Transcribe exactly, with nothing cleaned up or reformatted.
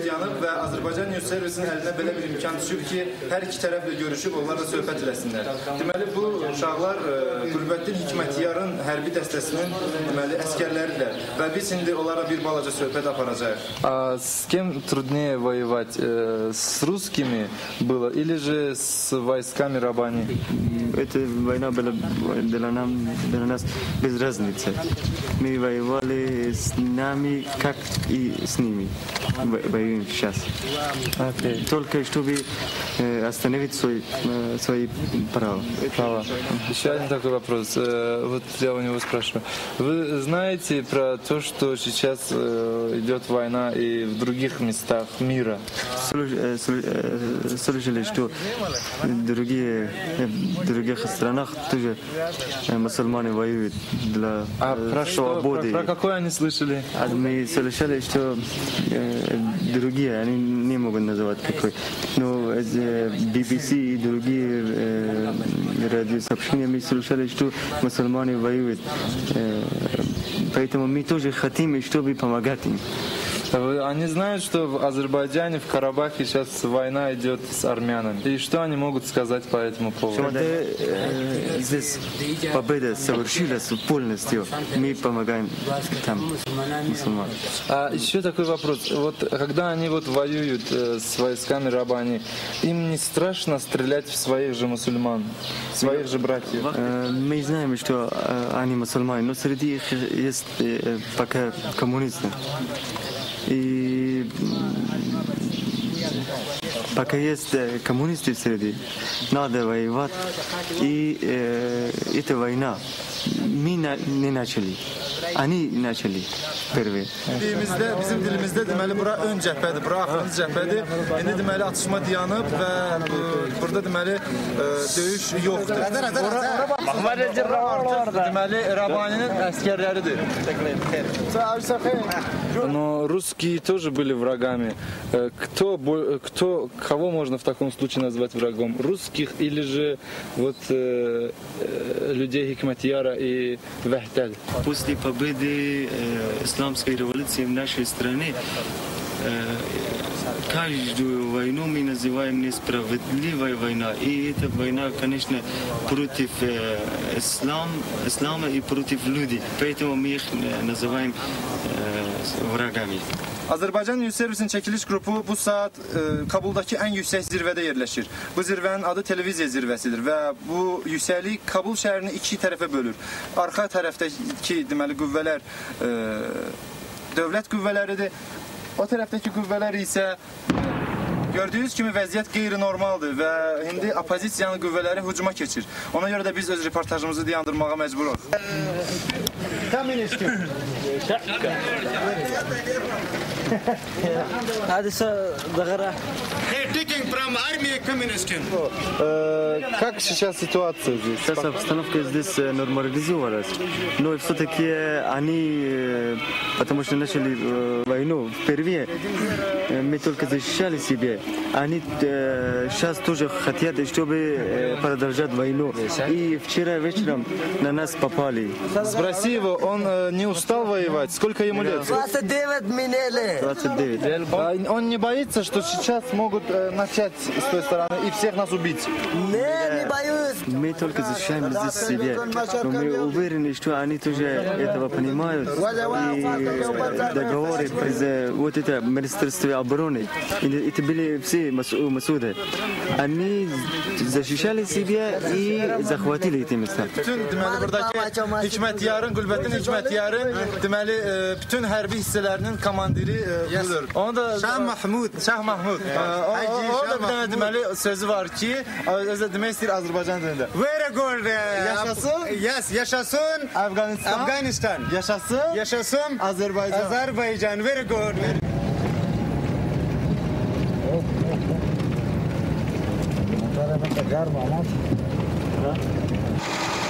yanıb və Azərbaycan News Service'nin əlinə belə bir imkan düşüb ki, hər iki tərəflə görüşüb, onlarla söhbət eləsinlər. Deməli, bu uşaqlar Qürbəddin Hikmətyarın hərbi dəstəsinin deməli, əskərləridir və biz indi onlara bir balaca söhbət aparacağıq. А с кем труднее воевать? С русскими было или же с войсками Рабани? Эта война была для нас, для нас без разницы. Мы воевали с нами, как и с ними. Воюем сейчас. Okay. Только чтобы остановить свой, свои права. Права. Еще один такой вопрос. Вот я у него спрашиваю. Вы знаете про то, что сейчас идет война и в других местах мира? Слышали, что в другие, в других странах тоже мусульмане воюют для а про свободы. Про, про какое они слышали? А мы слышали, что э, другие, они не могут называть какой. Но би би си и другие э, радиосообщения мы слышали, что мусульмане воюют. Э, поэтому мы тоже хотим, чтобы помогать им. Они знают, что в Азербайджане, в Карабахе сейчас война идет с армянами. И что они могут сказать по этому поводу? Когда э, здесь победа совершилась полностью, мы помогаем там мусульманам. А еще такой вопрос. Вот когда они вот воюют э, с войсками Рабани, им не страшно стрелять в своих же мусульман, своих же братьев? Э, мы знаем, что э, они мусульмане, но среди них есть э, пока коммунисты. И пока есть коммунисты среди, надо воевать. И э, эта война мы на, не начали. Они начали первые. Dilimizdə, bizim dilimizdə deməli bura ön cəbhədir, bura axırıncı cəbhədir. İndi deməli atışma dayanıb və bu, burada deməli e, döyüş yoxdur. Artıq deməli Rabaninin əskərləridir. Но русские тоже были врагами. Кто, кто, кого можно в таком случае назвать врагом? Русских или же вот э, людей Хикматьяра и Вахталь? После победы э, исламской революции в нашей стране э, каждую войну мы называем несправедливой войной. И эта война, конечно, против э, ислам, ислама и против людей. Поэтому мы их называем э, врагами. Azərbaycan News Service'in çəkiliş qrupu bu saat e, Kabuldakı ən yüksək zirvədə yerləşir. Bu zirvənin adı televiziya zirvəsidir və bu yüksəklik Kabul şəhərini iki tərəfə bölür. Arxa tərəfdəki deməli qüvvələr e, dövlət qüvvələridir. O tərəfdəki qüvvələr isə gördüyünüz kimi vəziyyət qeyri-normaldır və indi opozisiyanın qüvvələri hücuma keçir. Ona görə də biz öz reportajımızı dayandırmağa məcburuq. Как сейчас ситуация здесь? Сейчас обстановка здесь нормализовалась. Но все-таки они, потому что начали войну впервые, мы только защищали себя. Они сейчас тоже хотят, чтобы продолжать войну. И вчера вечером на нас попали. Спроси его, он не устал воевать? Сколько ему лет? двадцать девять минеле. двадцать девять. Он не боится, что сейчас могут начать с той стороны и всех нас убить? Не, не боюсь. Мы только защищаем здесь себя. Но мы уверены, что они тоже этого понимают. И договоры из вот это Министерства обороны, это были все масуды. Они защищали себя и захватили эти места. Bütün deməli buradakı Hikmətyarın, Qülbəddin Hikmətyarın deməli bütün hərbi hissələrinin komandiri budur. Onu da Şah Mahmud, Şah Mahmud. O da bir dənə deməli sözü var ki, özü demək istəyir Azərbaycan dilində. Very good. Yaşasın. Yes, yaşasın. Afganistan. Afganistan. Yaşasın. Yaşasın. Azərbaycan. Azərbaycan. Very good. Garma,